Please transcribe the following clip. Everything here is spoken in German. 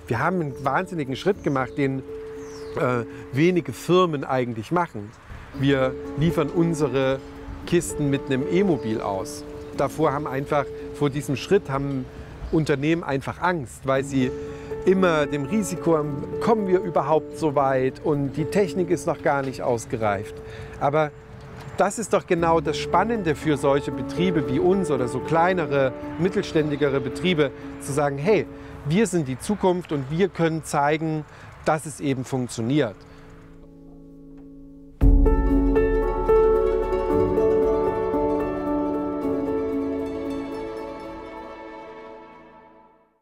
Wir haben einen wahnsinnigen Schritt gemacht, den wenige Firmen eigentlich machen. Wir liefern unsere Kisten mit einem E-Mobil aus. Vor diesem Schritt haben Unternehmen einfach Angst, weil sie immer dem Risiko haben, kommen wir überhaupt so weit und die Technik ist noch gar nicht ausgereift. Aber das ist doch genau das Spannende für solche Betriebe wie uns oder so kleinere, mittelständigere Betriebe, zu sagen, hey, wir sind die Zukunft und wir können zeigen, dass es eben funktioniert.